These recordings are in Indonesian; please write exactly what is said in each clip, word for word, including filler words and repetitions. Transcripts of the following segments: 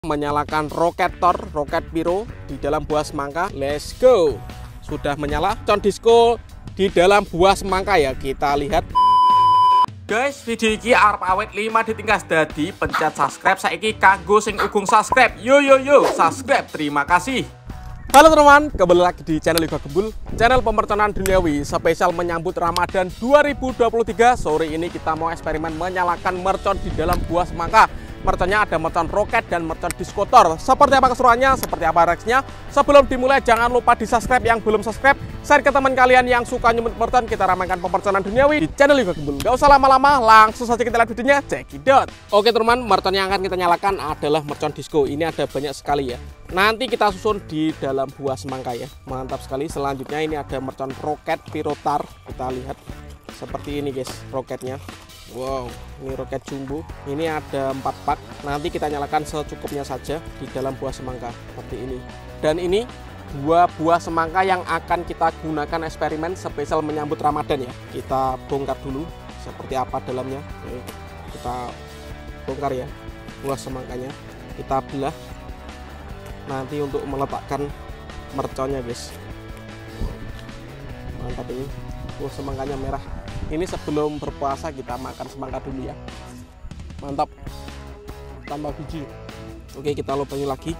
Menyalakan roketor, roket piro di dalam buah semangka. Let's go. Sudah menyala mercon disco di dalam buah semangka ya. Kita lihat. Guys, video ini arep awet lima ditingkas dadi pencet subscribe saiki kanggo sing ugung subscribe. Yo yo yo, subscribe. Terima kasih. Halo teman-teman, kembali lagi di channel Yoga Gembul, channel pemerconan duniawi spesial menyambut Ramadan dua ribu dua puluh tiga. Sore ini kita mau eksperimen menyalakan mercon di dalam buah semangka. Merconnya ada mercon roket dan mercon diskotor. Seperti apa keseruannya, seperti apa reaksinya? Sebelum dimulai jangan lupa di subscribe yang belum subscribe, share ke teman kalian yang suka nyumut mercon. Kita ramaikan pemerconan duniawi di channel Yoga Gembul. Gak usah lama-lama, langsung saja kita lihat videonya. Cekidot. Oke teman, mercon yang akan kita nyalakan adalah mercon disco. Ini ada banyak sekali ya. Nanti kita susun di dalam buah semangka ya. Mantap sekali. Selanjutnya ini ada mercon roket pirotar. Kita lihat seperti ini guys, roketnya. Wow, ini roket jumbo. Ini ada empat pak. Nanti kita nyalakan secukupnya saja di dalam buah semangka seperti ini. Dan ini dua buah semangka yang akan kita gunakan eksperimen spesial menyambut Ramadan ya. Kita bongkar dulu seperti apa dalamnya. Oke, kita bongkar ya buah semangkanya. Kita belah nanti untuk meletakkan merconnya guys. Mantap, ini buah semangkanya merah. Ini sebelum berpuasa kita makan semangka dulu ya. Mantap. Tambah biji. Oke, kita lubangi lagi.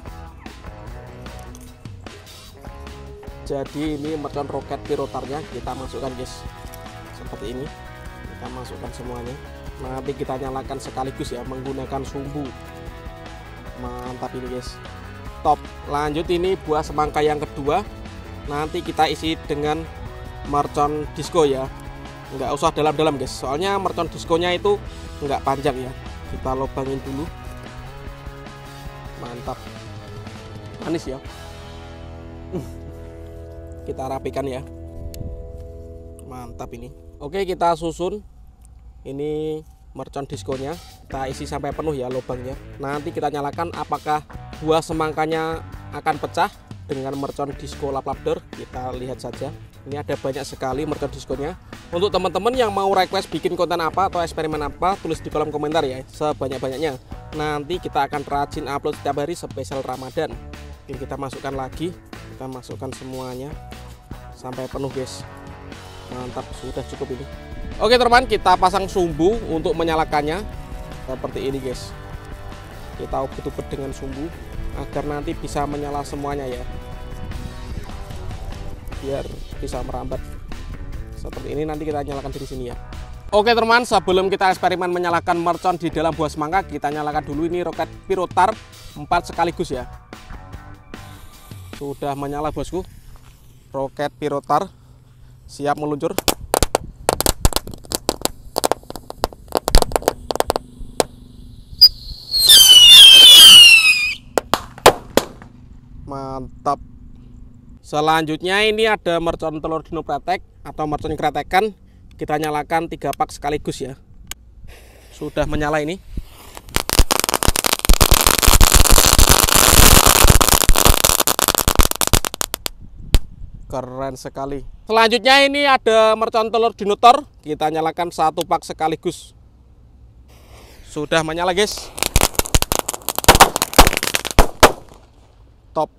Jadi ini mercon roket pirotarnya kita masukkan guys. Seperti ini. Kita masukkan semuanya. Nanti kita nyalakan sekaligus ya menggunakan sumbu. Mantap ini guys. Top. Lanjut ini buah semangka yang kedua. Nanti kita isi dengan mercon disco ya. Nggak usah dalam-dalam guys, soalnya mercon diskonya itu nggak panjang ya. Kita lubangin dulu. Mantap, manis ya. Kita rapikan ya. Mantap ini. Oke, kita susun ini mercon diskonya. Kita isi sampai penuh ya lubangnya. Nanti kita nyalakan apakah buah semangkanya akan pecah dengan mercon disco lap-lap door. Kita lihat saja. Ini ada banyak sekali mercon diskonya. Untuk teman-teman yang mau request bikin konten apa atau eksperimen apa, tulis di kolom komentar ya, sebanyak-banyaknya. Nanti kita akan rajin upload setiap hari spesial Ramadan. Oke, kita masukkan lagi. Kita masukkan semuanya sampai penuh guys. Mantap, sudah cukup ini. Oke teman, kita pasang sumbu untuk menyalakannya. Seperti ini guys. Kita ubet-ubet dengan sumbu agar nanti bisa menyala semuanya ya. Biar bisa merambat seperti ini. Nanti kita nyalakan dari sini ya. Oke teman, sebelum kita eksperimen menyalakan mercon di dalam buah semangka, kita nyalakan dulu ini roket pirotar empat sekaligus ya. Sudah menyala bosku. Roket pirotar siap meluncur. Mantap. Selanjutnya ini ada mercon telur dino pretek atau mercon kretekan. Kita nyalakan tiga pak sekaligus ya. Sudah menyala ini. Keren sekali. Selanjutnya ini ada mercon telur dinotor. Kita nyalakan satu pak sekaligus. Sudah menyala guys. Top.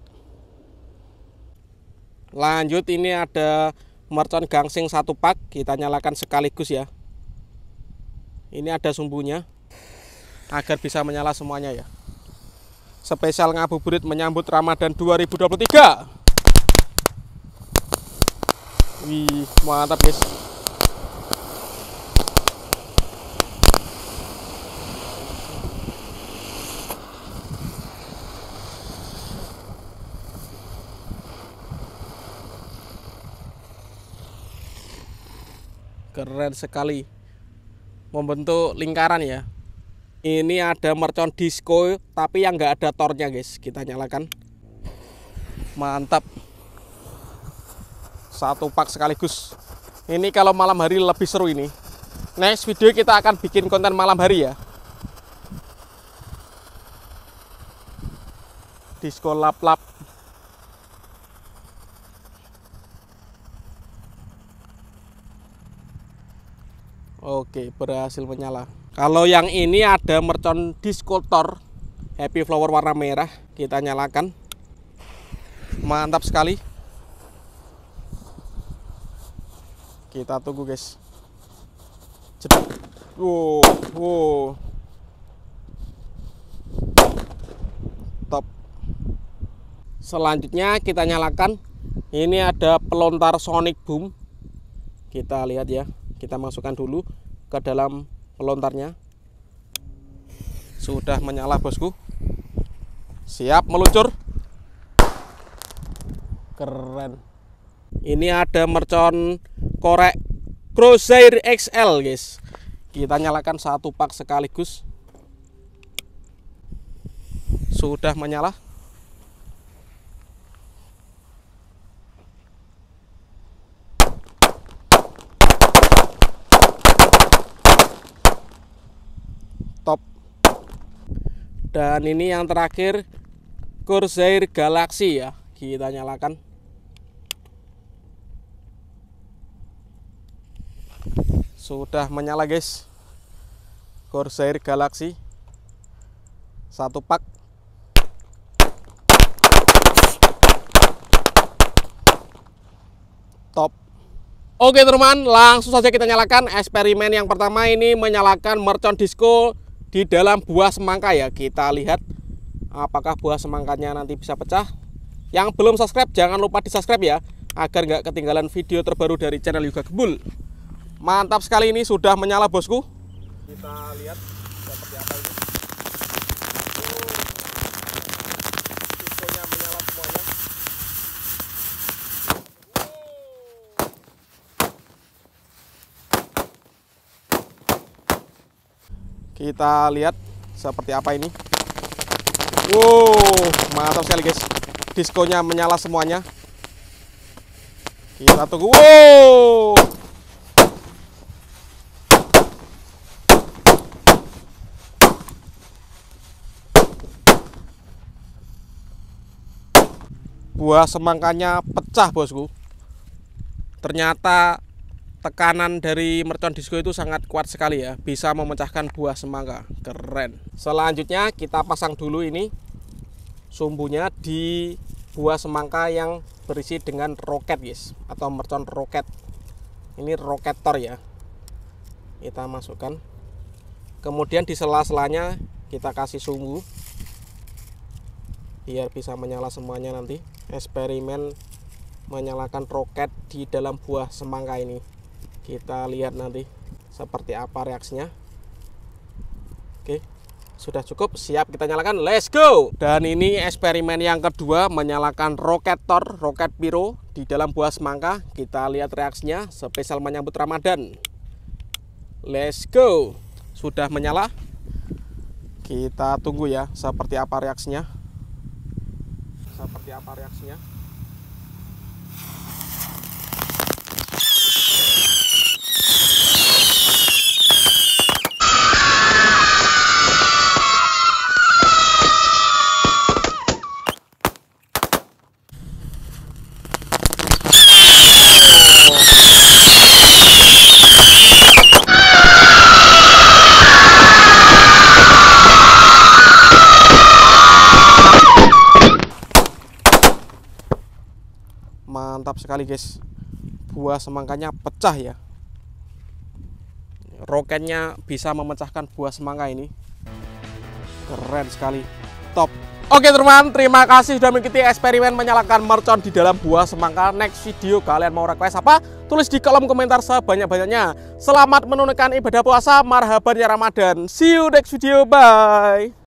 Lanjut ini ada mercon gangsing satu pak, kita nyalakan sekaligus ya. Ini ada sumbunya agar bisa menyala semuanya ya. Spesial ngabuburit menyambut Ramadan dua ribu dua puluh tiga. Wih, mantap guys. Keren sekali, membentuk lingkaran ya. Ini ada mercon disco tapi yang nggak ada tornya guys. Kita nyalakan. Mantap, satu pak sekaligus. Ini kalau malam hari lebih seru ini. Next video kita akan bikin konten malam hari ya. Disco lap-lap. Oke, berhasil menyala. Kalau yang ini ada mercon diskotor, happy flower warna merah. Kita nyalakan. Mantap sekali. Kita tunggu guys. Cepat. Wow, wow. Top. Selanjutnya kita nyalakan. Ini ada pelontar sonic boom. Kita lihat ya. Kita masukkan dulu ke dalam pelontarnya. Sudah menyala bosku. Siap meluncur. Keren. Ini ada mercon korek Crosshair X L guys. Kita nyalakan satu pak sekaligus. Sudah menyala. Top. Dan ini yang terakhir Corsair Galaxy ya. Kita nyalakan. Sudah menyala guys. Corsair Galaxy satu pak. Top. Oke teman, langsung saja kita nyalakan. Eksperimen yang pertama ini menyalakan mercon disco di dalam buah semangka ya. Kita lihat apakah buah semangkanya nanti bisa pecah. Yang belum subscribe jangan lupa di subscribe ya, agar nggak ketinggalan video terbaru dari channel Yoga Gembul. Mantap sekali, ini sudah menyala bosku. Kita lihat seperti apa ini. Oh, disconya menyala semuanya. Oh. Kita lihat seperti apa ini. Wow, mantap sekali guys. Disconya menyala semuanya. Kita tunggu. Wow. Buah semangkanya pecah bosku. Ternyata tekanan dari mercon disco itu sangat kuat sekali ya, bisa memecahkan buah semangka. Keren. Selanjutnya kita pasang dulu ini sumbunya di buah semangka yang berisi dengan roket guys, atau mercon roket. Ini roketor ya. Kita masukkan. Kemudian di sela-selanya kita kasih sumbu biar bisa menyala semuanya nanti. Eksperimen menyalakan roket di dalam buah semangka ini. Kita lihat nanti seperti apa reaksinya. Oke, sudah cukup, siap kita nyalakan, let's go. Dan ini eksperimen yang kedua menyalakan roketor, roket piro di dalam buah semangka. Kita lihat reaksinya, spesial menyambut Ramadan. Let's go. Sudah menyala. Kita tunggu ya seperti apa reaksinya. Seperti apa reaksinya. Mantap sekali guys, buah semangkanya pecah ya. Roketnya bisa memecahkan buah semangka ini. Keren sekali, top. Oke teman, terima kasih sudah mengikuti eksperimen menyalakan mercon di dalam buah semangka. Next video kalian mau request apa? Tulis di kolom komentar sebanyak-banyaknya. Selamat menunaikan ibadah puasa, marhaban ya Ramadan. See you next video, bye.